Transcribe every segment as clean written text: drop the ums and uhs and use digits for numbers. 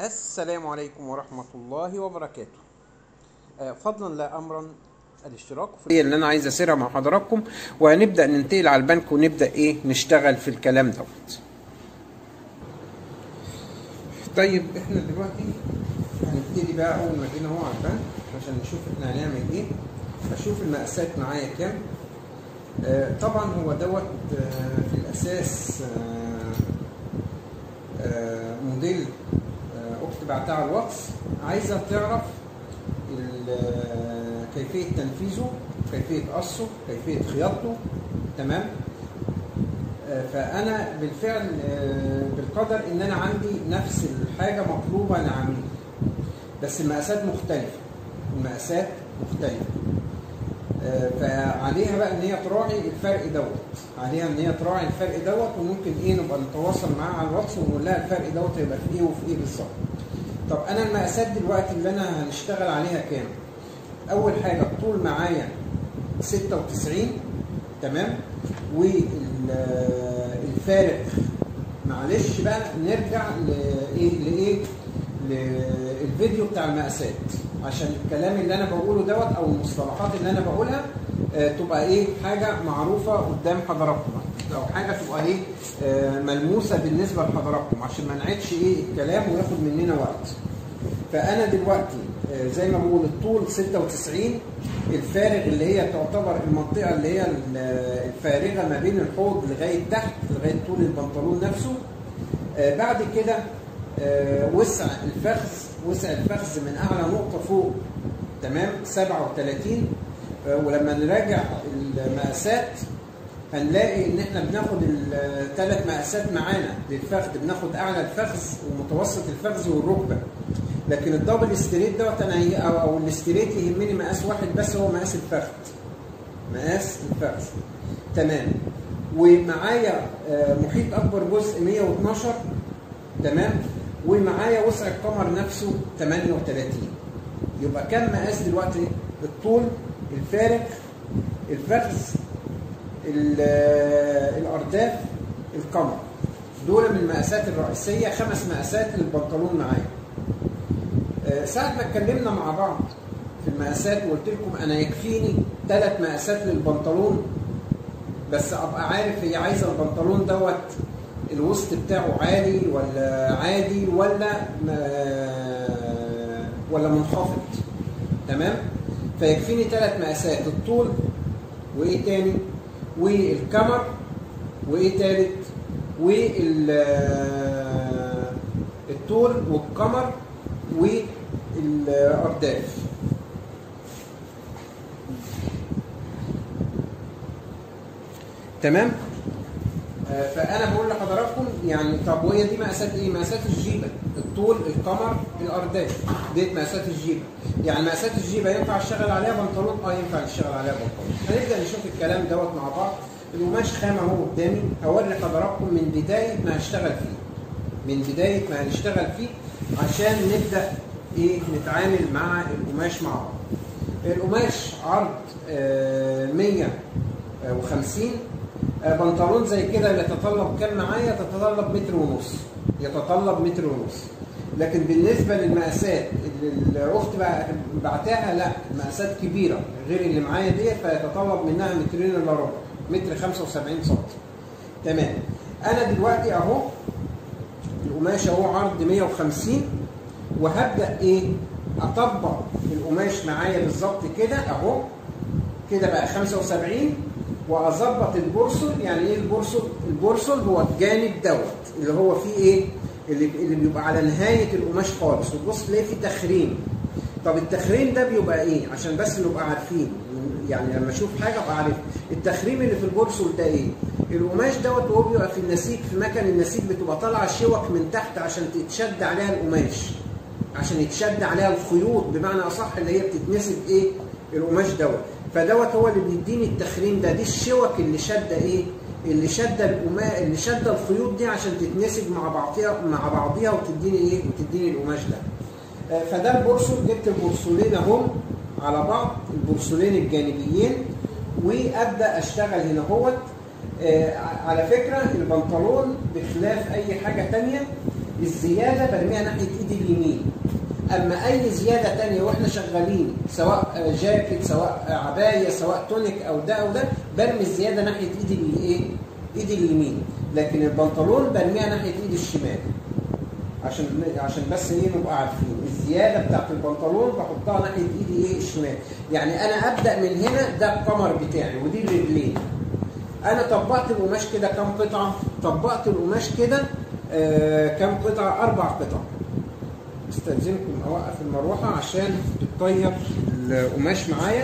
السلام عليكم ورحمة الله وبركاته. فضلا لا أمرا الاشتراك في اللي أنا عايز أسيرها مع حضراتكم، وهنبدأ ننتقل على البنك ونبدأ نشتغل في الكلام دوت. طيب احنا دلوقتي هنبتدي بقى أول ما جينا هو على البنك عشان نشوف احنا هنعمل ايه. أشوف المقاسات معايا كام. طبعا هو دوت في الأساس موديل اخت بعتها على الواتس، عايزه تعرف كيفيه تنفيذه، كيفيه قصه، كيفيه خياطته. تمام. فانا بالفعل بالقدر ان انا عندي نفس الحاجه مطلوبه لعميل، بس المقاسات مختلفه. المقاسات مختلفه. فعليها بقى ان هي تراعي الفرق دوت، عليها ان هي تراعي الفرق دوت، وممكن نبقى نتواصل معاها على الواتس ونقول لها الفرق دوت هيبقى في ايه وفي ايه بالظبط. طب انا المقاسات دلوقتي اللي انا هنشتغل عليها كام؟ اول حاجه الطول معايا 96، تمام، والفارق معلش بقى نرجع للفيديو بتاع المقاسات عشان الكلام اللي انا بقوله دوت او المصطلحات اللي انا بقولها تبقى حاجه معروفه قدام حضراتكم، او حاجه تبقى ملموسه بالنسبه لحضراتكم عشان ما نعيدش الكلام وياخد مننا وقت. فانا دلوقتي زي ما بقول الطول 96، الفارغ اللي هي تعتبر المنطقه اللي هي الفارغه ما بين الحوض لغايه تحت لغايه طول البنطلون نفسه. بعد كده وسع الفخذ من اعلى نقطه فوق، تمام، 37. ولما نراجع المقاسات هنلاقي ان احنا بناخد الثلاث مقاسات معانا للفخذ، بناخد اعلى الفخذ ومتوسط الفخذ والركبه. لكن الدبل ستريت دوت انا او الاستريت يهمني مقاس واحد بس، هو مقاس الفخذ. مقاس الفخذ، تمام. ومعايا محيط اكبر جزء 112، تمام، ومعايا وسع القمر نفسه 38. يبقى كم مقاس دلوقتي؟ الطول، الفارغ، الفخذ، الارداف، القمر. دول من المقاسات الرئيسيه، 5 مقاسات للبنطلون معايا. ساعة ما اتكلمنا مع بعض في المقاسات وقلت لكم انا يكفيني 3 مقاسات للبنطلون، بس ابقى عارف هي عايزه البنطلون دوت الوسط بتاعه عالي ولا عادي ولا منخفض، تمام. فيكفيني 3 مقاسات، الطول وايه تاني والكمر وايه تالت والطول والكمر والارداف. تمام. فانا بقول لحضراتكم طب وهي دي مقاسات ايه؟ مقاسات الجيبه، الطول، القمر، الارداف، ديت مقاسات الجيبه. مقاسات الجيبه ينفع اشتغل عليها بنطلون؟ ينفع اشتغل عليها بنطلون. هنبدا نشوف الكلام دوت مع بعض. القماش خامه اهو قدامي، اوري حضراتكم من بدايه ما هشتغل فيه، عشان نبدا نتعامل مع القماش مع بعض. القماش عرض 150. بنطلون زي كده يتطلب كام معايا؟ يتطلب 1.5 متر. لكن بالنسبه للمقاسات اللي الاخت بعتها، لا، المقاسات كبيره غير اللي معايا ديت، فيتطلب منها 2 إلا ربع، 1.75 سم. تمام. انا دلوقتي اهو القماش اهو عرض 150، وهبدا اطبق القماش معايا بالظبط كده اهو كده بقى 75، واظبط البورسل. يعني ايه البورسل؟ البورسل هو الجانب دوت اللي هو فيه اللي بيبقى على نهايه القماش خالص، وتبص تلاقي فيه تخريم. طب التخريم ده بيبقى عشان بس نبقى عارفين، لما اشوف حاجه ابقى عارف التخريم اللي في البورسل ده القماش دوت وهو بيبقى في النسيج، في مكان النسيج بتبقى طالعه شوك من تحت عشان تتشد عليها القماش، عشان يتشد عليها الخيوط بمعنى اصح اللي هي بتتنسب القماش دوت. فدوت هو اللي بيديني التخريم ده، دي الشوك اللي شاده اللي شاده الخيوط دي عشان تتنسج مع بعضيها وتديني القماش ده. فده البورسل. جبت البورسلين اهم على بعض، البورسلين الجانبيين، وابدا اشتغل هنا اهوت. على فكره البنطلون بخلاف اي حاجه ثانيه الزياده برميها ناحيه ايدي اليمين. اما اي زياده ثانيه واحنا شغالين سواء جاكيت سواء عبايه سواء تونيك او ده او ده، برمي الزياده ناحيه ايدي الايه؟ ايدي اليمين. لكن البنطلون برميها ناحيه ايدي الشمال. عشان بس ايه نبقى عارفين الزياده بتاعت البنطلون بحطها ناحيه ايدي ايه؟ الشمال. يعني انا ابدا من هنا، ده القمر بتاعي ودي الرجلين. انا طبقت القماش كده كام قطعه؟ طبقت القماش كده كام قطعه؟ 4 قطع. استاذنكم اوقف المروحه عشان بتطير القماش معايا.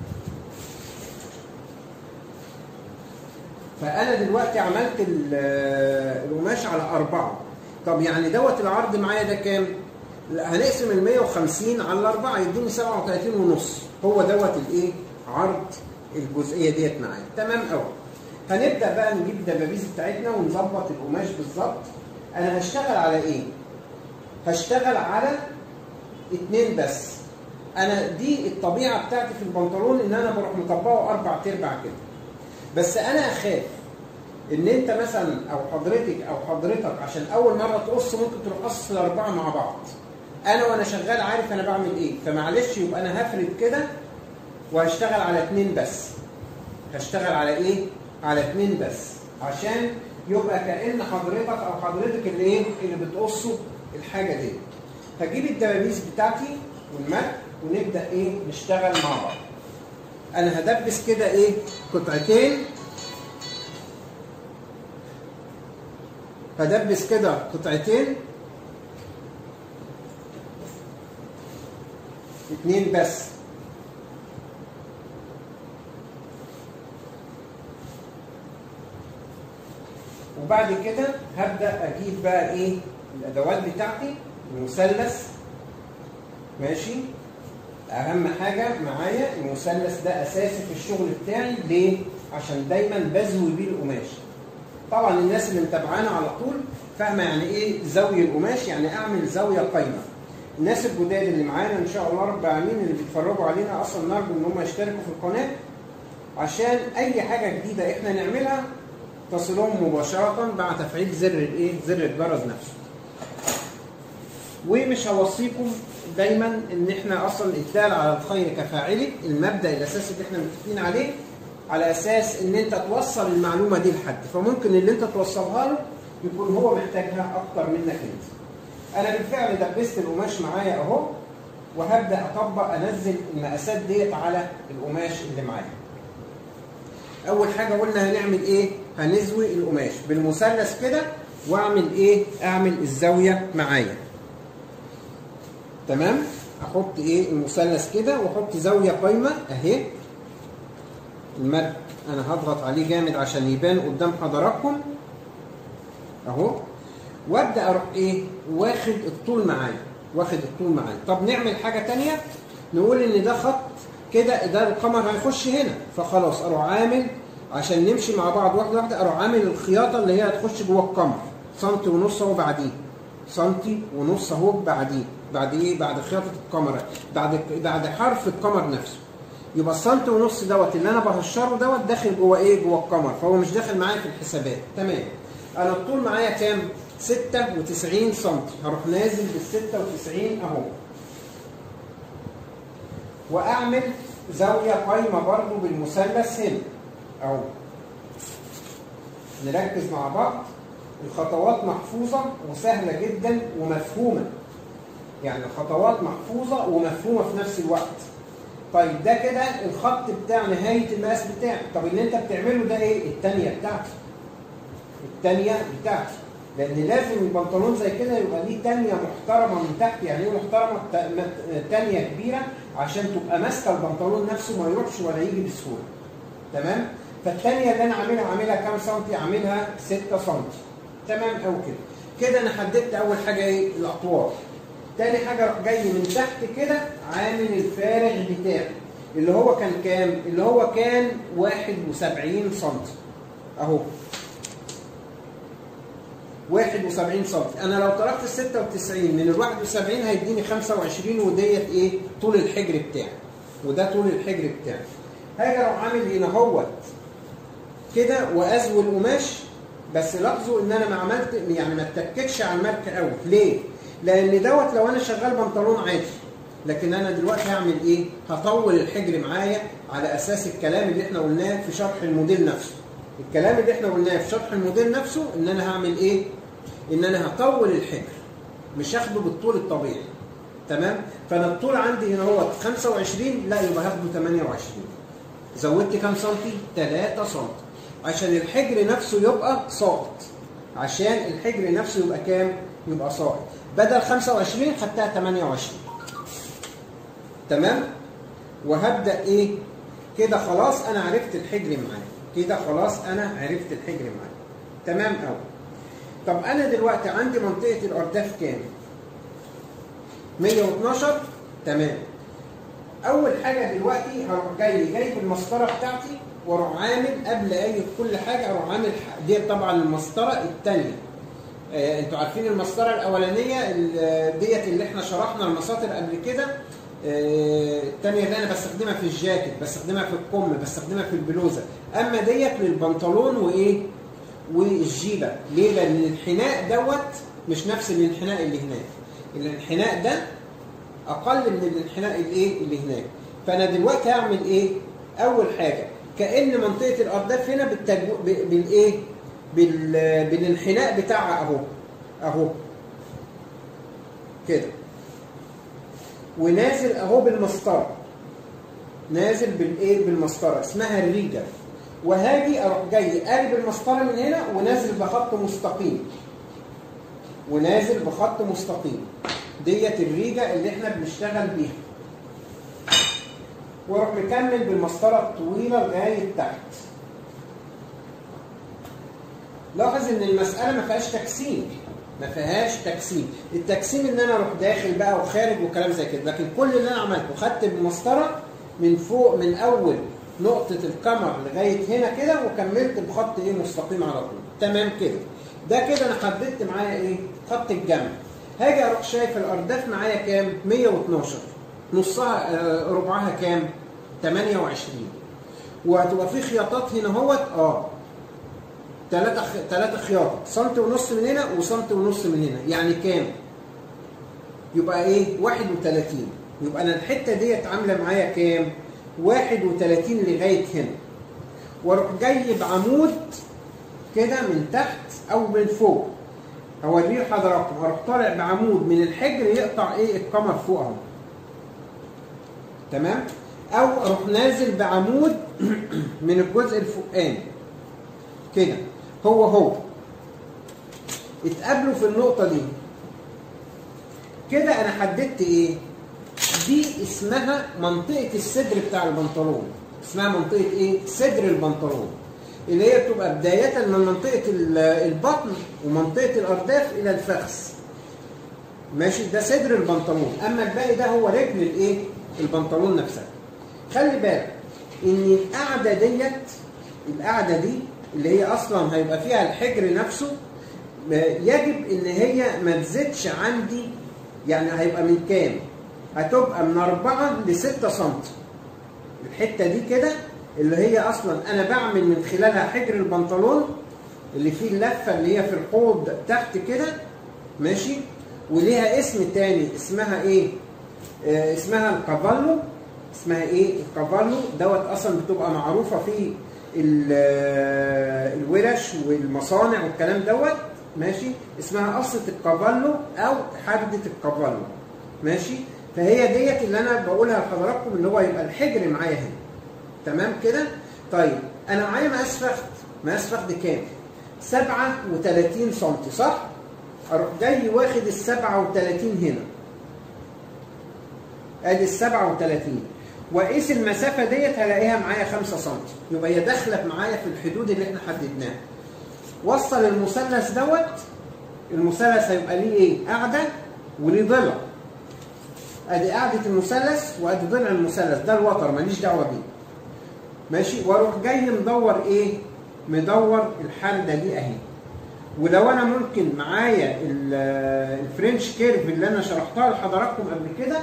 فانا دلوقتي عملت القماش على 4. طب يعني دوت العرض معايا ده كام؟ هنقسم ال 150 على 4 يديني 37.5. هو دوت الايه؟ عرض الجزئيه ديت معايا. تمام قوي. هنبدا بقى نجيب الدبابيس بتاعتنا ونظبط القماش بالظبط. انا هشتغل على ايه؟ هشتغل على 2 بس. انا دي الطبيعه بتاعتي في البنطلون ان انا بروح مطبقه 4 ارباع كده. بس انا اخاف ان انت مثلا او حضرتك عشان اول مره تقص ممكن تروح قص ال4 مع بعض. انا وانا شغال عارف انا بعمل ايه، فمعلش يبقى انا هفرد كده وهشتغل على 2 بس. هشتغل على ايه؟ على 2 بس، عشان يبقى كأن حضرتك اللي ايه؟ اللي بتقصوا الحاجه دي. هجيب الدبابيس بتاعتي والمد ونبدا ايه؟ نشتغل مع بعض. انا هدبس كده ايه؟ قطعتين. هدبس كده قطعتين 2 بس. وبعد كده هبدأ أجيب بقى إيه؟ الأدوات بتاعتي. المثلث ماشي؟ أهم حاجة معايا المثلث ده أساسي في الشغل بتاعي. ليه؟ عشان دايما بزوي بيه القماش. طبعا الناس اللي متابعانا على طول فاهمة يعني إيه زاوية القماش، يعني أعمل زاوية قايمة. الناس الجداد اللي معانا إن شاء الله رب العالمين اللي بيتفرجوا علينا أصلا نرجو إن هم يشتركوا في القناة عشان أي حاجة جديدة إحنا نعملها تصلهم مباشرة بعد تفعيل زر الايه؟ زر الجرس نفسه. ومش هوصيكم دايما ان احنا اصلا الدال على الخير كفاعله، المبدأ الاساسي اللي احنا متفقين عليه، على اساس ان انت توصل المعلومة دي لحد، فممكن اللي انت توصلها له يكون هو محتاجها اكتر منك انت. انا بالفعل دبست القماش معايا اهو، وهبدأ اطبق انزل المقاسات ديت على القماش اللي معايا. اول حاجة قلنا هنعمل ايه؟ هنزوي القماش بالمثلث كده، واعمل ايه؟ اعمل الزاويه معايا. تمام؟ احط ايه؟ المثلث كده واحط زاويه قايمه اهي. المد انا هضغط عليه جامد عشان يبان قدام حضراتكم اهو. وابدا اروح ايه؟ واخد الطول معايا. طب نعمل حاجه ثانيه، نقول ان ده خط كده، ده القمر هيخش هنا، فخلاص اروح عامل عشان نمشي مع بعض واحده واحده. اروح عامل الخياطه اللي هي هتخش جوه القمر 1.5 سم اهو، بعديه 1.5 سم اهو، بعديه بعد ايه؟ بعد خياطه القمر، بعد حرف القمر نفسه. يبقى ال1.5 سم دوت اللي انا بهشره دوت داخل جوه ايه؟ جوه القمر، فهو مش داخل معايا في الحسابات. تمام. انا الطول معايا كام؟ 96 سم. هروح نازل بال96 اهو، واعمل زاويه قايمه برضو بالمثلث هنا اهو. نركز مع بعض. الخطوات محفوظه وسهله جدا ومفهومه، يعني الخطوات محفوظه ومفهومه في نفس الوقت. طيب ده كده الخط بتاع نهايه المقاس بتاعك. طب اللي انت بتعمله ده ايه؟ الثانيه بتاعتي، لان لازم البنطلون زي كده يبقى ليه ثانيه محترمه من تحت. يعني ايه محترمه؟ ثانيه كبيره عشان تبقى ماسكه البنطلون نفسه، ما يروحش ولا يجي بسهوله. تمام؟ فالثانيه اللي انا عاملها كام سنتي؟ عاملها 6 سم. تمام قوي كده. كده انا حددت اول حاجه ايه؟ الاطوال. تاني حاجه جاي من تحت كده عامل الفارغ بتاعي اللي هو كان كام؟ اللي هو كان 71 سم اهو. 71 سم. انا لو طرحت ال 96 من ال 71 هيديني 25، وديت ايه؟ طول الحجر بتاعي، وده طول الحجر بتاعي. هاجي اروح عامل هنا اهوت كده وازوي القماش بس لاحظوا ان انا ما اتكتش على الماركه قوي. ليه؟ لان دوت لو انا شغال بنطلون عادي، لكن انا دلوقتي هعمل ايه؟ هطول الحجر معايا على اساس الكلام اللي احنا قلناه في شرح الموديل نفسه. الكلام اللي احنا قلناه في شرح الموديل نفسه ان انا هعمل ايه؟ ان انا هطول الحجر، مش هاخده بالطول الطبيعي. تمام؟ فانا الطول عندي هنا هو 25، لا يبقى هاخده 28. زودت كام سنتي؟ 3 سم عشان الحجر نفسه يبقى ساقط. عشان الحجر نفسه يبقى كام؟ يبقى ساقط. بدل 25 خدتها 28. تمام؟ وهبدأ ايه؟ كده خلاص انا عرفت الحجر معايا. كده خلاص انا عرفت الحجر معايا. تمام قوي. طب انا دلوقتي عندي منطقة الارداف كام؟ 112. تمام. اول حاجة دلوقتي هروح جايب المسطرة بتاعتي واروح عامل قبل كل حاجة اروح عامل دي طبعا المسطرة الثانية. انتوا عارفين المسطرة الاولانية ديت اللي احنا شرحنا المساطر قبل كده. الثانية اللي انا بستخدمها في الجاكيت، بستخدمها في الكم، بستخدمها في البلوزة. اما ديت للبنطلون وايه؟ والجيبة. ليه؟ لان الانحناء دوت مش نفس الانحناء اللي هناك. الانحناء ده اقل من الانحناء الايه؟ اللي هناك. فانا دلوقتي هعمل ايه؟ اول حاجة كأن منطقة الارداف هنا بالايه؟ بالانحناء بتاعها اهو كده، ونازل اهو بالمسطره، نازل بالايه؟ بالمسطره اسمها الريجه. وهاجي اروح جاي قارب المسطره من هنا ونازل بخط مستقيم، ونازل بخط مستقيم. ديت الريجه اللي احنا بنشتغل بيها. واروح مكمل بالمسطره الطويله لغايه تحت. لاحظ ان المساله ما فيهاش تجسيم، ما فيهاش تجسيم. التجسيم ان انا اروح داخل بقى وخارج وكلام زي كده، لكن كل اللي انا عملته خدت بالمسطره من فوق من اول نقطه الكمر لغايه هنا كده، وكملت بخط ايه؟ مستقيم على طول. تمام كده. ده كده انا حددت معايا ايه؟ خط الجنب. هاجي اروح شايف الارداف معايا كام؟ 112. نصها ربعها كام؟ 28. وهتبقى في خياطات هنا اهوت 3 خياطة، سنتي ونص من هنا وسنتي ونص من هنا، يعني كام؟ يبقى ايه؟ 31. يبقى انا الحتة ديت عاملة معايا كام؟ 31 لغاية هنا. واروح جايب عمود كده من تحت او من فوق. هوريه لحضراتكم. هروح طالع بعمود من الحجر يقطع ايه؟ الكمر فوق اهو. تمام؟ او اروح نازل بعمود من الجزء الفوقاني كده. هو اتقابلوا في النقطة دي كده. انا حددت ايه؟ دي اسمها منطقة الصدر بتاع البنطلون. اسمها منطقة ايه؟ صدر البنطلون، اللي هي بتبقى بداية من منطقة البطن ومنطقة الارداف الى الفخذ. ماشي؟ ده صدر البنطلون. اما الباقي ده هو رجل الايه؟ البنطلون نفسها. خلي بالك ان القعدة دي اللي هي اصلا هيبقى فيها الحجر نفسه، يجب ان هي ما تزيدش عندي. يعني هيبقى من كام؟ هتبقى من 4 ل 6 سم. الحته دي كده اللي هي اصلا انا بعمل من خلالها حجر البنطلون، اللي فيه اللفه اللي هي في الحوض تحت كده. ماشي؟ وليها اسم تاني اسمها ايه؟ اسمها الكافالو. اسمها ايه؟ الكافالو. دوت اصلا بتبقى معروفه في الورش والمصانع والكلام دوت. ماشي؟ اسمها قصة الكافالو او حردة الكافالو. ماشي؟ فهي ديت اللي انا بقولها لحضراتكم، اللي هو يبقى الحجر معايا هنا. تمام كده؟ طيب انا معايا مقاس فخذ كام؟ 37 سم، صح؟ اروح جاي واخد ال 37 هنا. ادي ال 37. واقيس المسافه ديت هلاقيها معايا 5 سم. يبقى هي داخله معايا في الحدود اللي احنا حددناها. وصل المثلث دوت. المثلث هيبقى ليه ايه؟ قاعده وليه ضلع. ادي قاعده المثلث وادي ضلع المثلث. ده الوتر ماليش دعوه بيه. ماشي؟ واروح جاي مدور ايه؟ مدور الحرده دي اهي. ولو انا ممكن معايا الفرنش كيرف اللي انا شرحتها لحضراتكم قبل كده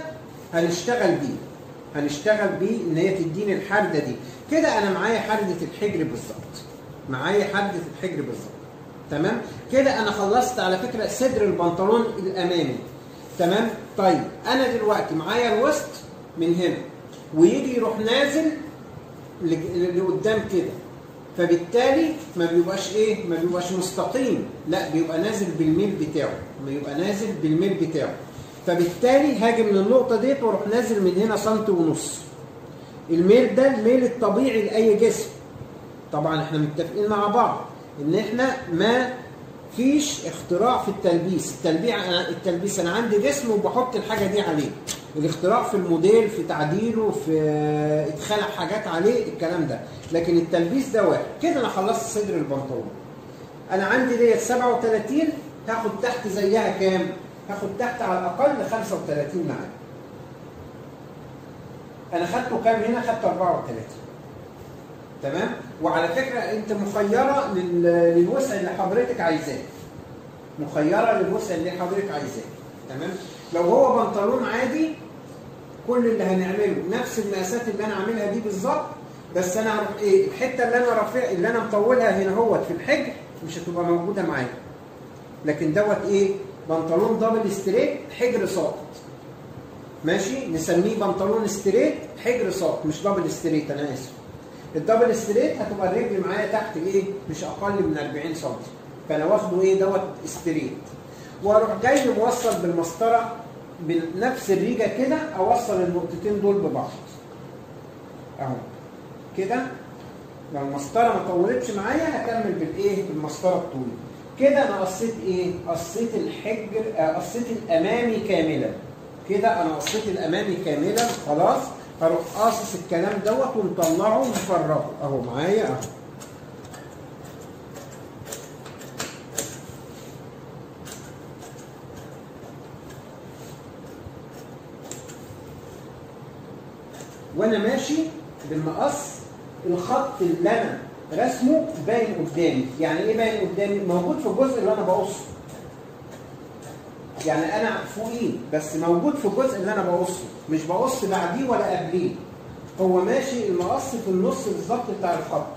هنشتغل بيه ان هي تديني الحرده دي. كده انا معايا حرده الحجر بالظبط. تمام كده انا خلصت على فكره صدر البنطلون الامامي. تمام. طيب انا دلوقتي معايا الوسط من هنا ويجي يروح نازل لقدام كده، فبالتالي ما بيبقاش ايه؟ ما بيبقاش مستقيم، لا بيبقى نازل بالميل بتاعه، بيبقى نازل بالميل بتاعه. فبالتالي هاجي من النقطه ديت واروح نازل من هنا سنتي ونص. الميل ده الميل الطبيعي لاي جسم. طبعا احنا متفقين مع بعض ان احنا ما فيش اختراع في التلبيس. التلبيس انا عندي جسم وبحط الحاجه دي عليه. الاختراع في الموديل، في تعديله، في ادخال حاجات عليه، الكلام ده. لكن التلبيس ده واحد. كده انا خلصت صدر البنطلون. انا عندي ديت 37، هاخد تحت زيها كام؟ هاخد تحت على الاقل 35 معايا. انا خدته كام هنا؟ خدت 34. تمام؟ وعلى فكره انت مخيره للوسع اللي حضرتك عايزاه. مخيره للوسع اللي حضرتك عايزاه. تمام؟ لو هو بنطلون عادي كل اللي هنعمله نفس المقاسات اللي انا عاملها دي بالظبط، بس انا هروح ايه؟ الحته اللي انا رافع اللي انا مطولها هنا اهوت في الحجر مش هتبقى موجوده معايا. لكن دوت ايه؟ بنطلون دبل ستريت حجر ساقط. ماشي؟ نسميه بنطلون ستريت حجر ساقط، مش دبل ستريت، انا اسف. الدبل ستريت هتبقى الرجل معايا تحت ايه؟ مش اقل من 40 سم. فانا واخده ايه؟ دوت ستريت. واروح جاي موصل بالمسطره بنفس الريجه كده، اوصل النقطتين دول ببعض. اهو. كده لو المسطره ما طولتش معايا هكمل بالايه؟ بالمسطره الطويله. كده انا قصيت ايه؟ قصيت الحجر، قصيت الامامي كاملا. كده انا قصيت الامامي كاملا، خلاص. هروح قاصص الكلام دوت ومطلعه ومفرغه اهو معايا اهو. وانا ماشي بالمقص الخط اللي انا رسمه باين قدامي. يعني ايه باين قدامي؟ موجود في الجزء اللي انا بقصه. يعني انا فوقيه بس موجود في الجزء اللي انا بقصه، مش بقص بعديه ولا قبليه. هو ماشي المقص في النص بالظبط بتاع الخط.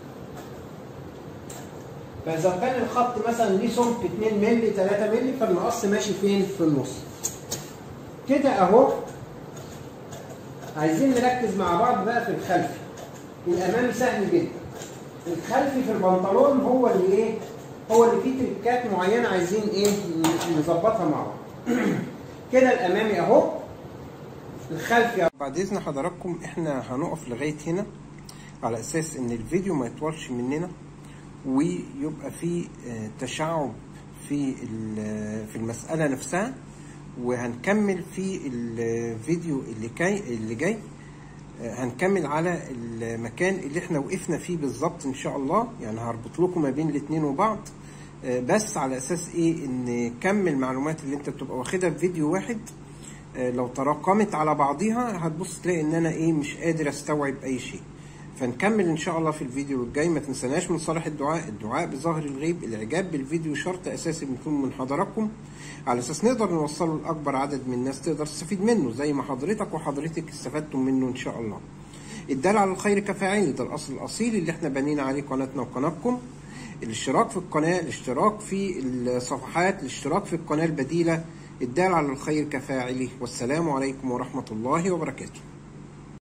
فاذا كان الخط مثلا ليه سمك 2 مللي 3 مللي، فالمقص ماشي فين؟ في النص. كده اهو. عايزين نركز مع بعض بقى في الخلفي. الامامي سهل جدا. الخلفي في البنطلون هو اللي ايه؟ هو اللي فيه تريكات معينه عايزين ايه؟ نظبطها مع بعض. كده الامامي اهو. الخلفي بعد اذن حضراتكم احنا هنقف لغايه هنا على اساس ان الفيديو ما يطولش مننا ويبقى فيه تشعب في المساله نفسها، وهنكمل في الفيديو اللي جاي هنكمل على المكان اللي احنا وقفنا فيه بالظبط ان شاء الله. يعني هربط لكم ما بين الاثنين وبعض، بس على اساس ايه؟ ان كم المعلومات اللي انت بتبقى واخدها في فيديو واحد لو تراكمت على بعضيها هتبص تلاقي ان انا ايه؟ مش قادر استوعب اي شيء. فنكمل ان شاء الله في الفيديو الجاي. ما تنسناش من صالح الدعاء بظاهر الغيب. الاعجاب بالفيديو شرط اساسي بيكون من حضراتكم على اساس نقدر نوصله لاكبر عدد من الناس تقدر تستفيد منه زي ما حضرتك وحضرتك استفدتم منه ان شاء الله. الدال على الخير كفاعله، ده الاصل الاصيل اللي احنا بنينا عليه قناتنا وقناتكم. الاشتراك في القناه، الاشتراك في الصفحات، الاشتراك في القناه البديله. الدال على الخير كفاعله. والسلام عليكم ورحمه الله وبركاته.